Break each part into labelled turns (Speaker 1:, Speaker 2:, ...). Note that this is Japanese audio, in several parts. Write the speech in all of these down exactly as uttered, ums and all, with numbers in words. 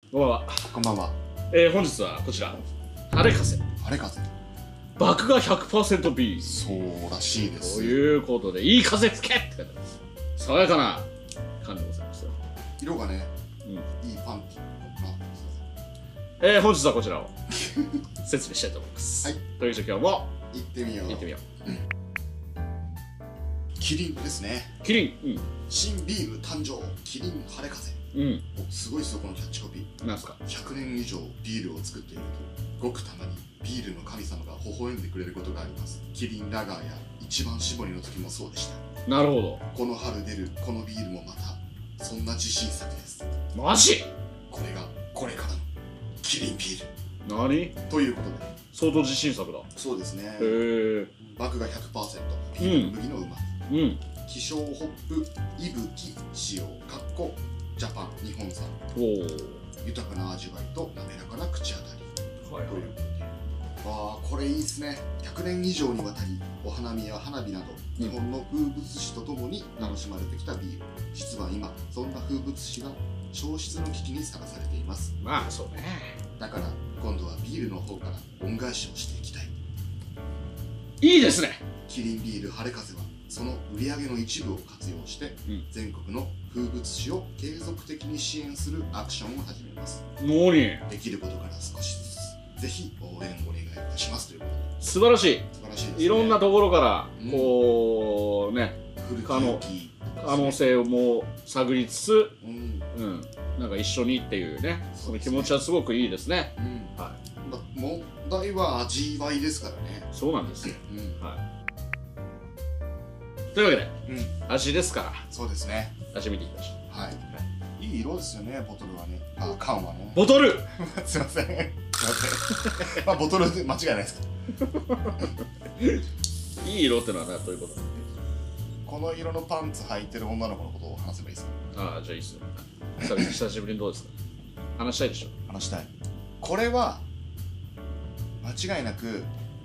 Speaker 1: こんばんは。
Speaker 2: こんばんは。
Speaker 1: えー、本日はこちら、晴れ風。
Speaker 2: 晴れ風。
Speaker 1: 麦芽 ひゃくパーセントビール。
Speaker 2: そうらしいです。
Speaker 1: ということで、いい風つけって書いてます。爽やかな感じでございますよ。
Speaker 2: 色がね、
Speaker 1: うん。
Speaker 2: いいパンティ。
Speaker 1: えー、本日はこちらを説明したいと思います。
Speaker 2: はい。
Speaker 1: というわけで今日も
Speaker 2: 行ってみよう。
Speaker 1: 行ってみよう。
Speaker 2: キリンですね。
Speaker 1: キリン。
Speaker 2: 新ビール誕生。キリン晴れ風。
Speaker 1: うん。うん。
Speaker 2: お、すごいですよこのキャッチコピー。
Speaker 1: なんすか。
Speaker 2: ひゃくねん以上ビールを作っていると、ごくたまにビールの神様が微笑んでくれることがあります。キリンラガーや一番搾りの時もそうでした。
Speaker 1: なるほど。
Speaker 2: この春出るこのビールもまたそんな自信作です。
Speaker 1: マジ。
Speaker 2: これがこれからのキリンビール
Speaker 1: 何
Speaker 2: ということで、
Speaker 1: 相当自信作だ。
Speaker 2: そうですね。
Speaker 1: へえ。
Speaker 2: 麦芽 ひゃくパーセント ビールの麦のうまみ、
Speaker 1: うん。
Speaker 2: 希少ホップいぶき使用かっこジャパン日本産、
Speaker 1: おお。
Speaker 2: 豊かな味わいと滑らかな口当たり
Speaker 1: はいはい。
Speaker 2: ということで、わあこれいいですね。ひゃくねん以上にわたりお花見や花火など日本の風物詩とともに楽しまれてきたビール、実は今そんな風物詩が消失の危機にさらされています。
Speaker 1: まあそうね。
Speaker 2: だから今度はビールの方から恩返しをしていきたい。
Speaker 1: いいですね。
Speaker 2: キリンビール晴れ風はその売り上げの一部を活用して、うん、全国の風物詩を継続的に支援するアクションを始めます。
Speaker 1: 何？
Speaker 2: できることから少しずつぜひ応援お願いいたしますということで。
Speaker 1: 素晴らしい。
Speaker 2: 素晴らしいですね。
Speaker 1: いろんなところからこう、うん、ね、可能可能性をもう探りつつ、うん、うん、なんか一緒にっていうね、その気持ちはすごくいいですね。うん、はい。
Speaker 2: 問題は味わいですからね。
Speaker 1: そうなんですよ。うん、はい。というわけで、うん、味ですから。
Speaker 2: そうですね。
Speaker 1: 味見ていきましょう。
Speaker 2: はい。はい、いい色ですよね、ボトルはね。あ、缶はね。
Speaker 1: ボトル
Speaker 2: すいません。すいません。まあ、ボトルで間違いないですか。
Speaker 1: いい色ってのはね、どういうこと？
Speaker 2: この色のパンツ履いてる女の子のことを話せばいいですか。
Speaker 1: ああ、じゃあいいっすよ。久しぶりにどうですか。話したいでしょ。
Speaker 2: 話したい。これは間違いなく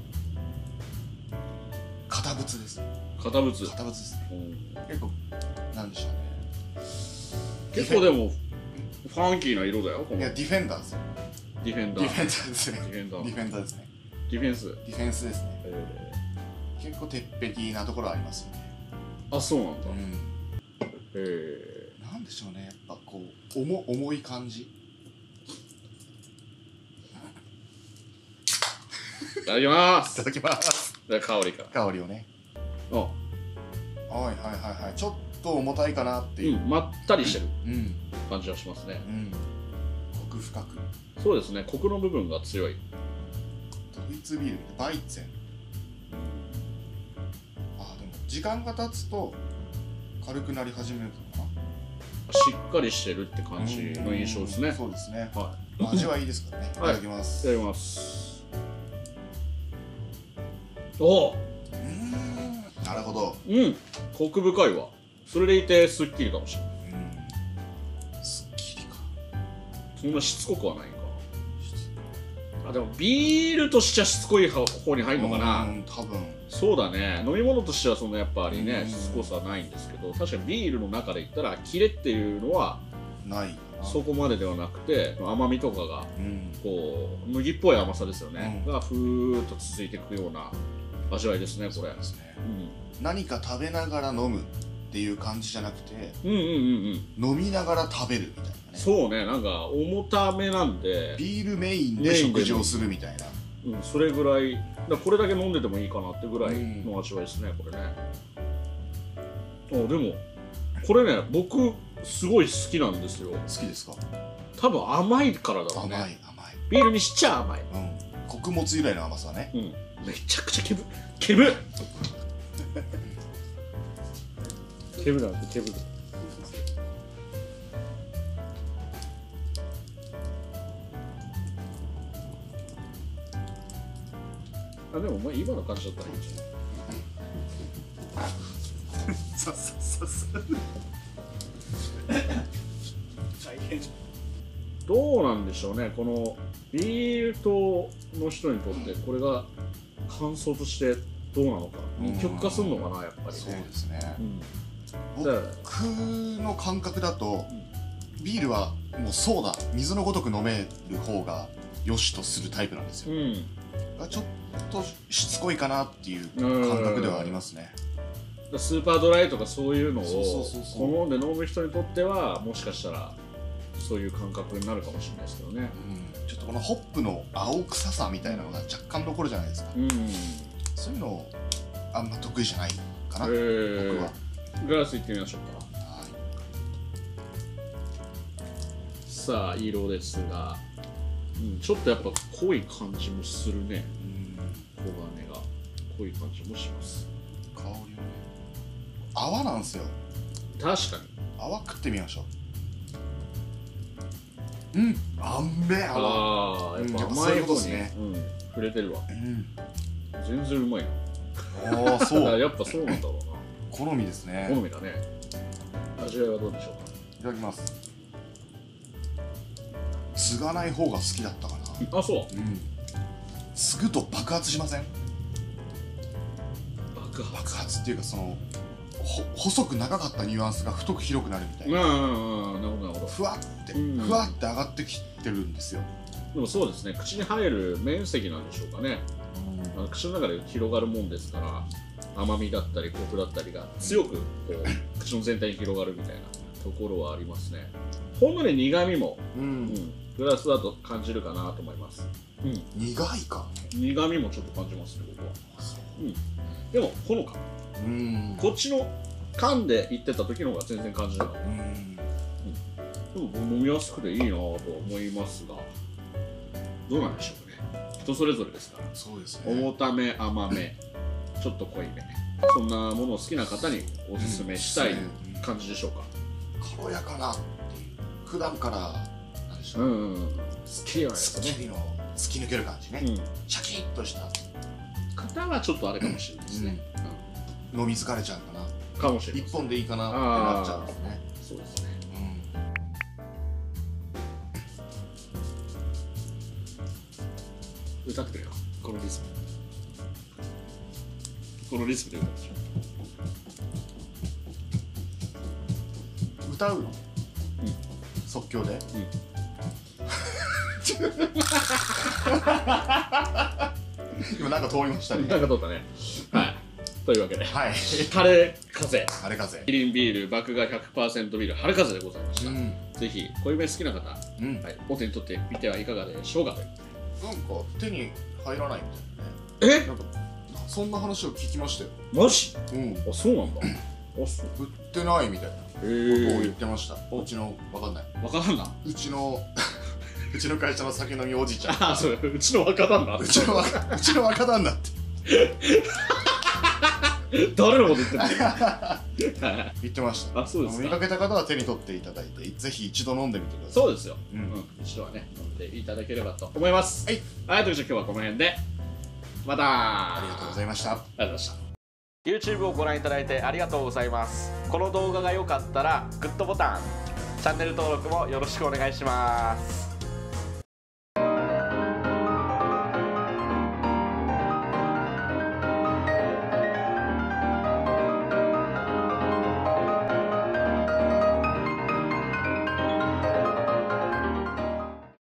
Speaker 2: 堅物です。
Speaker 1: 堅物。
Speaker 2: 堅物ですね。結構なんでしょうね。
Speaker 1: 結構でもファンキーな色だよ。
Speaker 2: いや、ディフェンダーですよ。
Speaker 1: ディフェンダー。
Speaker 2: ディフェンダーですね。
Speaker 1: ディフェンダー。
Speaker 2: ディフェンダーですね。
Speaker 1: ディフェンス。
Speaker 2: ディフェンスですね。結構鉄壁なところありますよね。
Speaker 1: あ、そうなんだ。うん。
Speaker 2: へえ。なんでしょうね。やっぱこう重重い感じ。
Speaker 1: いただきます。
Speaker 2: いただきます。
Speaker 1: じゃあ香りか。
Speaker 2: 香りをね。
Speaker 1: あ。はい
Speaker 2: はいはいはい。ちょっと重たいかなっていう。
Speaker 1: うん、まったりしてる感じはしますね。
Speaker 2: うん。コク深く。
Speaker 1: そうですね。コクの部分が強い。
Speaker 2: ドイツビール、バイツェン。あ、でも時間が経つと軽くなり始めるのかな。
Speaker 1: しっかりしてるって感じの印象ですね。
Speaker 2: そうですね。
Speaker 1: はい。
Speaker 2: 味はいいですからね。いただきます。
Speaker 1: いただきます。おお。
Speaker 2: なるほど。
Speaker 1: うん。コク深いわ。それでいてすっきりかもしれない。
Speaker 2: うん。すっきりか。
Speaker 1: そんなしつこくはないか。あ、でもビールとしちゃしつこい方に入るのかな。うん、
Speaker 2: 多分。
Speaker 1: そうだね。飲み物としてはそんなやっぱりね、しつこさはないんですけど、確かにビールの中で言ったらキレっていうのは
Speaker 2: ない
Speaker 1: そこまでではなくて、甘みとかがこう麦っぽい甘さですよね、がふーっと続いていくような味わいですね。これですね。
Speaker 2: 何か食べながら飲むっていう感じじゃなくて、
Speaker 1: うんうんうんうん、
Speaker 2: 飲みながら食べるみたいなね。
Speaker 1: そうね。なんか重ためなんで
Speaker 2: ビールメインで食事をするみたいな。
Speaker 1: うん、それぐらいだ、これだけ飲んでてもいいかなってぐらいの味わいですね、これね。あ、でもこれね、僕すごい好きなんですよ。好
Speaker 2: きですか。
Speaker 1: 多分甘いからだろうね。
Speaker 2: 甘い甘い。
Speaker 1: ビールにしちゃ甘い。
Speaker 2: うん。穀物由来の甘さね。
Speaker 1: うん。めちゃくちゃケブケブケブなんてケブ。あ、でもまあ今の感じだったらいいじゃん。
Speaker 2: そうそうそうそう。大変。
Speaker 1: どうなんでしょうね。このビール党の人にとってこれが感想としてどうなのか、二極化するのかな、やっぱりね。
Speaker 2: そうですね。
Speaker 1: うん、
Speaker 2: 僕の感覚だと、ビールはもうそうだ水のごとく飲める方が良しとするタイプなんですよ、うん、ちょっとしつこいかなっていう感覚ではありますね。
Speaker 1: スーパードライとかそういうのを好んで飲む人にとってはもしかしたらそういう感覚になるかもしれないですけどね、
Speaker 2: うん、ちょっとこのホップの青臭さみたいなのが若干残るじゃないですか、うん、そういうのあんま得意じゃないかな、えー、僕は。
Speaker 1: グラスいってみましょうか。はい、さあ色ですが、うん、ちょっとやっぱ濃い感じもするね、うん、黄金が濃い感じもします。
Speaker 2: 香りもね泡なんですよ。
Speaker 1: 確かに
Speaker 2: 泡食ってみましょう。うんあんめ泡。
Speaker 1: ああやっぱ甘い方に、ね、うん、触れてるわ、うん、全然うまいな。ああそうやっぱそうなんだろうな。
Speaker 2: 好みですね。
Speaker 1: 好みだね。味わいはどうでしょうか。
Speaker 2: いただきます。継がない方が好きだったかな。
Speaker 1: あそう、うん、
Speaker 2: 継ぐと爆発しません？
Speaker 1: 爆発
Speaker 2: 爆発っていうかそのほ細く長かったニュアンスが太く広くなるみたいな。
Speaker 1: うんうんうん、なるほどなるほど。
Speaker 2: ふわって、うん、ふわって上がってきてるんですよ。
Speaker 1: でもそうですね、口に入る面積なんでしょうかね、うん、あの口の中で広がるもんですから甘みだったりコクだったりが強くこう口の全体に広がるみたいなところはありますね。ほんのり苦みも、うんうん、グラスだと感じるかなと思います、
Speaker 2: うん、苦いか
Speaker 1: 苦みもちょっと感じますね僕は、うん、でもほのかうんこっちの噛んでいってた時の方が全然感じなかった、うん、でも飲みやすくていいなと思いますがどうなんでしょうかね。人それぞれですから。
Speaker 2: そうですね。
Speaker 1: 重ため甘めちょっと濃いめそんなものを好きな方におすすめしたい感じでしょうか、
Speaker 2: うん、軽やかなっていう普段から何でしょう、うんうん、
Speaker 1: スッキリの
Speaker 2: スッキリの突き抜ける感じね、うん、シャキッとした
Speaker 1: 方はちょっとあれかもしれないですね、
Speaker 2: うんうん、飲み疲れちゃうかな
Speaker 1: かもしれない。
Speaker 2: 一本でいいかなってなっちゃうんですね。
Speaker 1: そうですね、うん、歌ってくれよこのリズムこのリズムで歌うでし
Speaker 2: ょ。歌うの、うん、即興で、うん、今なんか通りましたね。
Speaker 1: なんか通ったね。はいというわけで、
Speaker 2: はい、
Speaker 1: 春風
Speaker 2: 春風
Speaker 1: キリンビール麦芽 ひゃくパーセント ビール春風でございました、うん、ぜひ濃いめ好きな方、うんはい、お手に取ってみてはいかがでしょうか。なんか
Speaker 2: 手に入らないみたいなね。
Speaker 1: え
Speaker 2: なんかそんな話を聞きましたよ。
Speaker 1: マジ？
Speaker 2: うん。
Speaker 1: あ、そうなんだ。あ、
Speaker 2: そう。売ってないみたいなことを言ってました。うちのわかんない。
Speaker 1: わからんな。
Speaker 2: うちのうちの会社の酒飲みおじいちゃん。
Speaker 1: あ、そう。うちの若旦那。
Speaker 2: うちのうちの若旦那って。
Speaker 1: 誰のこと言ってんの？
Speaker 2: 言ってました。
Speaker 1: あ、そうですか。
Speaker 2: 見かけた方は手に取っていただいて、ぜひ一度飲んでみてください。
Speaker 1: そうですよ。うん。一度はね飲んでいただければと思います。はい。はい、ということで今日はこの辺で。また
Speaker 2: ありがとうございました。
Speaker 1: ありがとうございました。YouTube をご覧いただいてありがとうございます。この動画が良かったらグッドボタン、チャンネル登録もよろしくお願いします。